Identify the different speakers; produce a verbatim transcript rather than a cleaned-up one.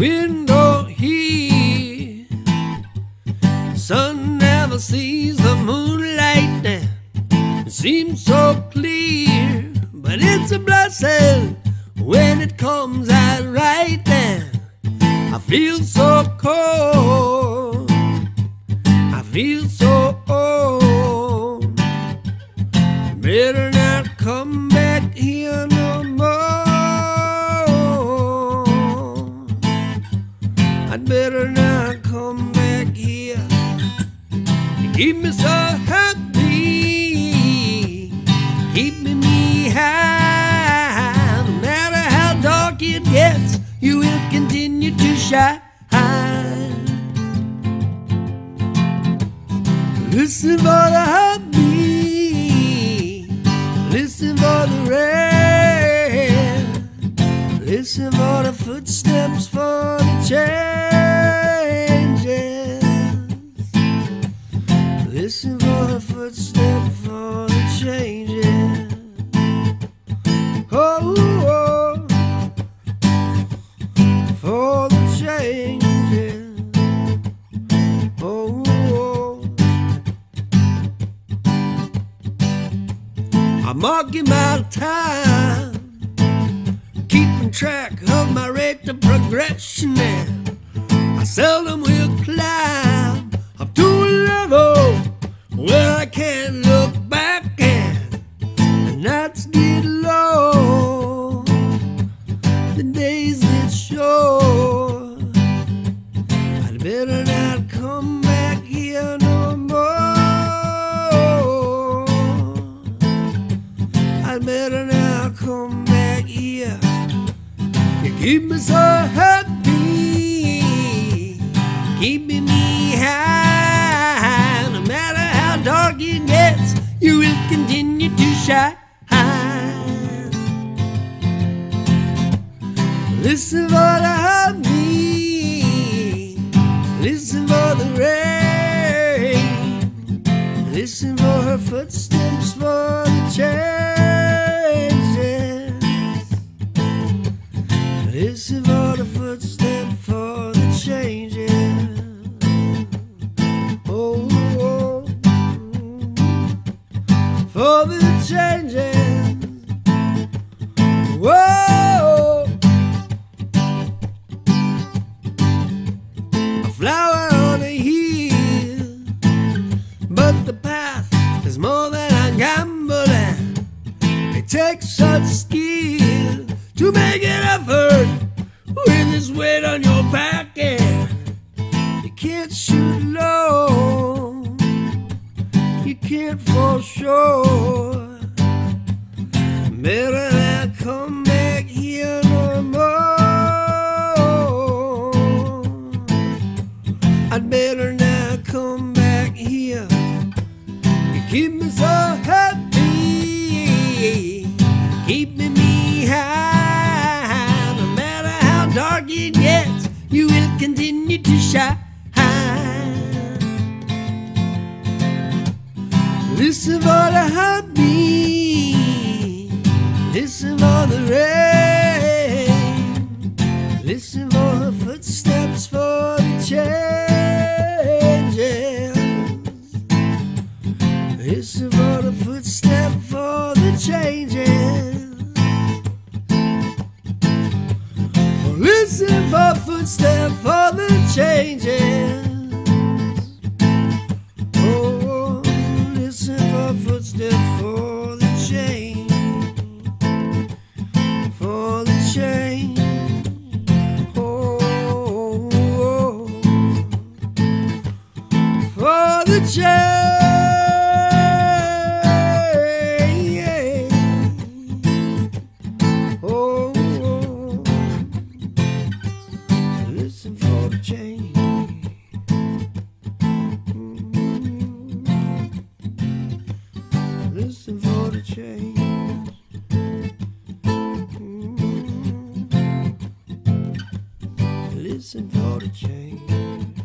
Speaker 1: window here. The sun never sees the moonlight now. It seems so clear, but it's a blessing when it comes out right now. I feel so cold, I feel so old. Better not come back here no more. I'd better not come back here. You keep me so happy, keeping me high. No matter how dark it gets, you will continue to shine. Listen for the heartbeat, listen for the rain, listen for the footsteps, for the changes. Listen for the footsteps, for the changes. Oh, oh, for the changes. Oh, oh. I'm marking my time, keeping track of my rate of progression, and I seldom will climb up to a level where I can't look back, and the nights get long, the days get short. I'd better not come back here no more. I'd better not come back here. You keep me so happy, keeping me high. No matter how dark it gets, you will continue to shine. Listen for the heartbeat, listen for the rain, listen for her footsteps, for the changes. Listen for the footsteps, for the changes. Oh, oh, for the changes. Whoa, a flower on a hill, but the path is more than a gamble, and it takes such skill to make an effort with this weight on your back, and you can't shoot low, you can't fall short. Better not come back here no more. I'd better not come back here. You keep me so happy, keeping me high. No matter how dark it gets, you will continue to shine. Listen for the heartbeat, listen for the rain, listen for her footsteps, for the changes. Listen for the footsteps, for the changes. Listen for footsteps, for the changes. Oh, listen for footsteps, for the change, for the change. Oh, oh, for the change. Oh, oh, listen for the change. Listen for the change. Listen for the change.